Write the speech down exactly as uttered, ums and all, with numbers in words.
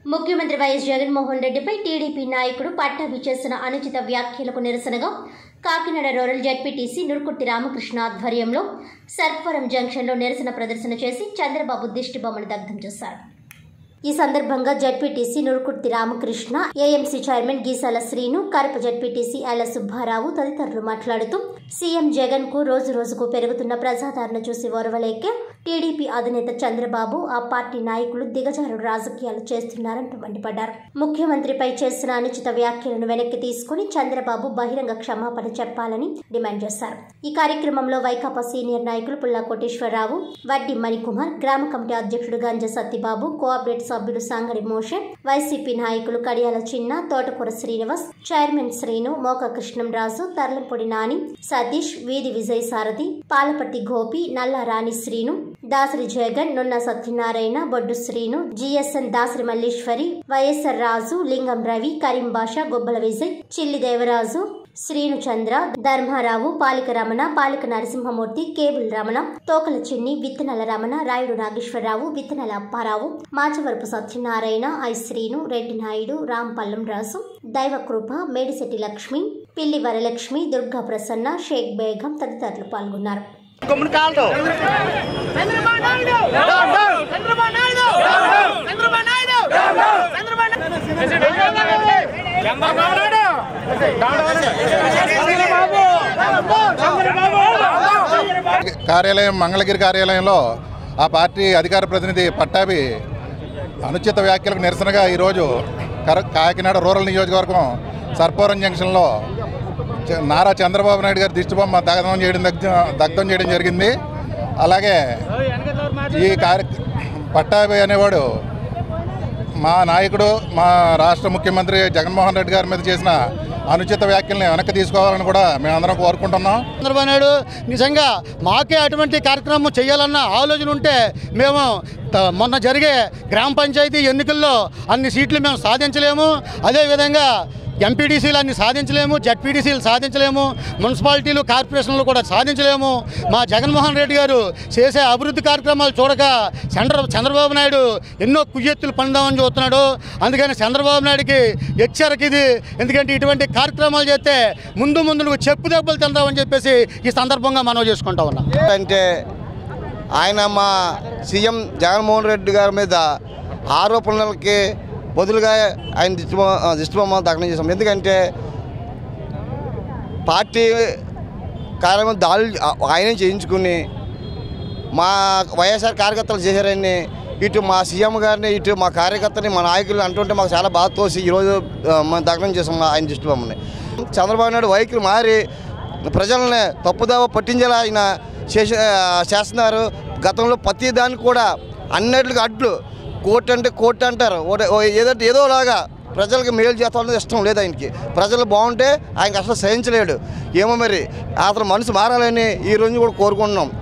ముఖ్యమంత్రి వైఎస్ జగన్మోహన్ రెడ్డిపై టీడీపీ నాయకుడు పట్టాభి చేసిన అనుచిత వ్యాఖ్యలకు నిరసనగా కాకినాడ రూరల్ జెడ్పీటీసీ నురుకుర్తి రామకృష్ణ ఆధ్వర్యంలో సర్పవరం జంక్షన్లో నిరసన ప్రదర్శన చేసి చంద్రబాబు దిష్టిబొమ్మను దగ్ధం చేశారు. ఈ సందర్భంగా ZPTC Nurukurthi Ramakrishna, AMC chairman Geesala Srinu, Karapa ZPTC Aila Subbarao తదితరులు మాట్లాడుతూ సీఎం జగన్ కు రోజు రోజుకు పెరుగుతున్న ప్రజాదరణ చూసి ఓర్వలేక టీడీపీ అధినేత చంద్రబాబు, ఆ పార్టీ నాయకులు దిగజారుడు రాజకీయాలు చేస్తున్నారంటూ మండిపడ్డారు. ముఖ్యమంత్రిపై చేసిన అనుచిత వ్యాఖ్యలను వెనక్కి తీసుకుని చంద్రబాబు బహిరంగ క్షమాపణ చెప్పాలని డిమాండ్ చేశారు. ఈ కార్యక్రమంలో వైకాపా సీనియర్ నాయకులు పుల్లా కోటేశ్వరరావు, వడ్డి మణికుమార్, గ్రామ కమిటీ అధ్యక్షుడు గంజ సత్యబాబు, కోఆపరేటివ్ సభ్యులు సంగడి మోషే, వైసీపీ నాయకులు కడియాల చిన్న, తోటకూర శ్రీనివాస్, చైర్మన్ శ్రీను, మోక కృష్ణంరాజు, తర్లంపొడి నాని, సతీష్, వీధి విజయ్ సారథి, పాలపర్తి గోపి, నల్ల రాణి Srinu, Dasari Jagan, Nunna Satyanarayana, Boddu Srinu, GSN Dasari Malleswari, YSR Raju, Lingam Ravi, Kareem Basha, Gobbala Vijay, Chilli Devaraju, Srinu Chandra, Dharmarao, Palika Ramana, Palika Narasimhamurthy, cable Ramana, Thokala Chinni, Vithanala Ramana, Rayudu Nageswararao, Vithanala Apparao, Machavarapu Satyanarayana, I Srinu, Reddy Naidu, Rampallam Rasu, Daivakrupa, Medisetti Lakshmi, పిల్లి వరలక్ష్మి, దుర్గా ప్రసన్న, షేక్ బేగం తదితరులు పాల్గొన్నారు. కార్యాలయం మంగళగిరి కార్యాలయంలో ఆ పార్టీ అధికార ప్రతినిధి పట్టాభి అనుచిత వ్యాఖ్యలకు నిరసనగా ఈరోజు కాకినాడ రూరల్ నియోజకవర్గం సర్పవరం జంక్షన్లో నారా చంద్రబాబు నాయుడు గారి దిష్టిబొమ్మ దగ్ధం చేయడం దగ్ధం చేయడం జరిగింది. అలాగే ఈ కార్య పట్టాభి అనేవాడు మా నాయకుడు, మా రాష్ట్ర ముఖ్యమంత్రి జగన్మోహన్ రెడ్డి గారి మీద చేసిన అనుచిత వ్యాఖ్యల్ని వెనక్కి తీసుకోవాలని కూడా మేమందరం కోరుకుంటున్నాం. చంద్రబాబు నాయుడు నిజంగా మాకే అటువంటి కార్యక్రమం చేయాలన్న ఆలోచన ఉంటే మేము మొన్న జరిగే గ్రామ పంచాయతీ ఎన్నికల్లో అన్ని సీట్లు మేము సాధించలేము, అదేవిధంగా ఎంపీడీసీలు అన్ని సాధించలేము, జెడ్పీడీసీలు సాధించలేము, మున్సిపాలిటీలు కార్పొరేషన్లు కూడా సాధించలేము. మా జగన్మోహన్ రెడ్డి గారు చేసే అభివృద్ధి కార్యక్రమాలు చూడక చంద్ర చంద్రబాబు నాయుడు ఎన్నో కుయ్యెత్తులు పందామని చూస్తున్నాడు. అందుకని చంద్రబాబు నాయుడికి హెచ్చరిక ఇది. ఎందుకంటే ఇటువంటి కార్యక్రమాలు చేస్తే ముందు ముందు నువ్వు చెప్పు దెబ్బలు తిందామని చెప్పేసి ఈ సందర్భంగా మనం చేసుకుంటా ఉన్నాం. అంటే ఆయన మా సీఎం జగన్మోహన్ రెడ్డి గారి మీద ఆరోపణలకి బదులుగా ఆయన దిష్టిబొమ్మ దిష్టిబొమ్మ దగ్ధం చేసాం. ఎందుకంటే పార్టీ కార్యక్రమం దాడులు ఆయనే చేయించుకుని మా వైఎస్ఆర్ కార్యకర్తలు చేశారని ఇటు మా సీఎం గారిని ఇటు మా కార్యకర్తని మా నాయకులు అంటుంటే మాకు చాలా బాధ తోసి ఈరోజు మనం దగ్ధం చేసాం ఆయన దిష్టిబొమ్మని. చంద్రబాబు నాయుడు వైఖరి మారి ప్రజల్ని తప్పుదావ పట్టించేలా ఆయన చేసి చేస్తున్నారు. గతంలో ప్రతి దానికి కూడా అన్నిటికి అడ్లు కోర్టు అంటే కోర్టు అంటారు, ఏదంటే ఏదోలాగా ప్రజలకు మేలు చేస్తామన్నది ఇష్టం లేదు ఆయనకి. ప్రజలు బాగుంటే ఆయనకి అసలు సహించలేడు. ఏమో మరి అతను మనసు మారాలని ఈ రోజు కూడా కోరుకుంటున్నాం.